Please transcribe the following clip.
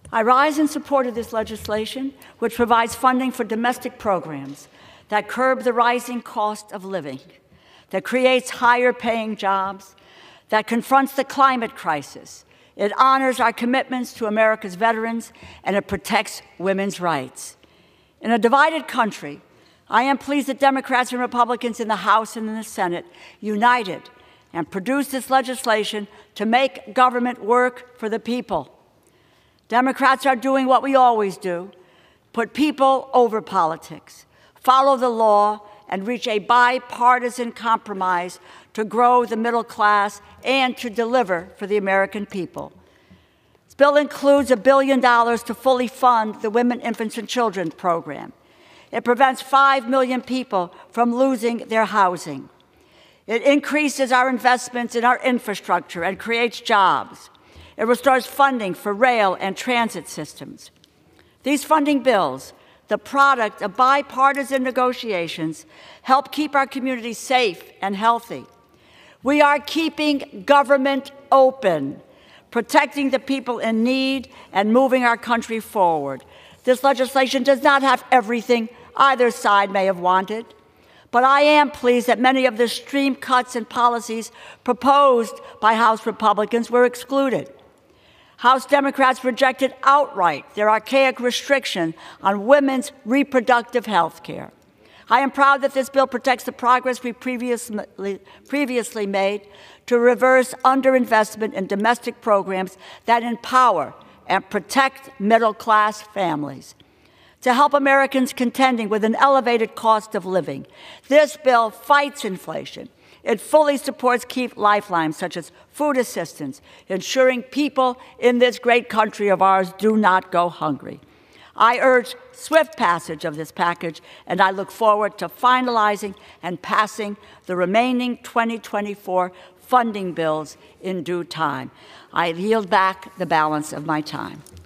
I rise in support of this legislation, which provides funding for domestic programs that curb the rising cost of living, that creates higher-paying jobs, that confronts the climate crisis. It honors our commitments to America's veterans, and it protects women's rights. In a divided country, I am pleased that Democrats and Republicans in the House and in the Senate united and produced this legislation to make government work for the people. Democrats are doing what we always do: put people over politics, follow the law, and reach a bipartisan compromise to grow the middle class and to deliver for the American people. This bill includes $1 billion to fully fund the Women, Infants, and Children program. It prevents 5 million people from losing their housing. It increases our investments in our infrastructure and creates jobs. It restores funding for rail and transit systems. These funding bills, the product of bipartisan negotiations, help keep our communities safe and healthy. We are keeping government open, protecting the people in need, and moving our country forward. This legislation does not have everything either side may have wanted, but I am pleased that many of the extreme cuts and policies proposed by House Republicans were excluded. House Democrats rejected outright their archaic restriction on women's reproductive health care. I am proud that this bill protects the progress we previously made to reverse underinvestment in domestic programs that empower and protect middle-class families. To help Americans contending with an elevated cost of living, this bill fights inflation. It fully supports key lifelines such as food assistance, ensuring people in this great country of ours do not go hungry. I urge swift passage of this package, and I look forward to finalizing and passing the remaining 2024 funding bills in due time. I yield back the balance of my time.